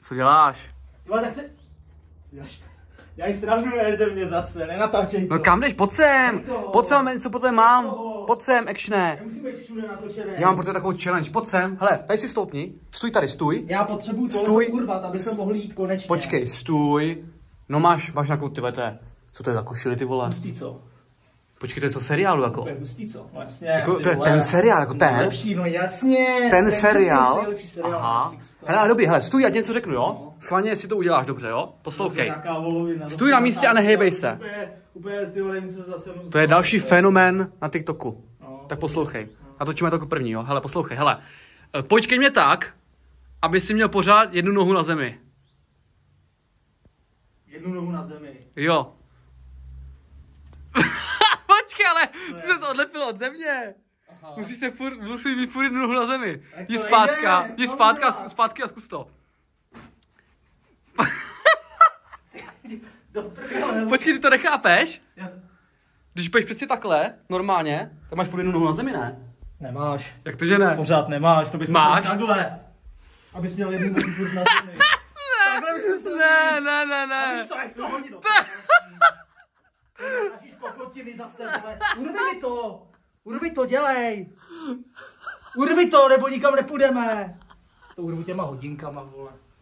Co děláš? Jo, tak se... Já ji sravnuju ze mě zase, nenatáčej to. No kam jdeš? Pojď sem, co potom mám. Pojď sem, actione. Nemusím být všude natočený. Já mám pro tebe takovou challenge, pojď sem. Hele, tady si stoupni. Stůj tady, stůj. Já potřebuju tohle urvat, aby se mohl jít konečně. Počkej, stůj. No máš nějakou co to je za košili, ty vole? Hustý co? Počkej, to je co seriálu jako? To je hustý co? No jasně. Jako, to je ten seriál, jako ten? Lepší, no jasně. Ten seriál? seriál. Aha. Hele, dobrý, hele, stůj, já ti něco řeknu, jo? Schválně, si to uděláš dobře, jo? Poslouchej. Stůj na místě a nehejbej se. Úplně ty vole, něco zase... To je další fenomén na TikToku. Tak poslouchej. Natočíme to jako první, jo? Hele, poslouchej, hele. Počkej mě tak, aby si měl pořád jednu nohu na zemi. Jednu nohu na zemi? Jo. Počkej, ale ty jsi to odlepil od země. Musíš mít furt jednu nohu na zemi. Jdi zpátky a zkus to. Počkej, ty to nechápeš? Když půjdeš přeci takhle, normálně, tak máš furt jednu nohu na zemi, ne? Nemáš. Jak to, že ne? Pořád nemáš, to bys měl takhle. Abys měl jednu nohu furt na zemi. Ne. Víš co, jak to hodí do Nažíš kokotiny zase, vole. Urvi to, dělej. Urvi to, nebo nikam nepůjdeme. To urvu těma hodinkama, vole.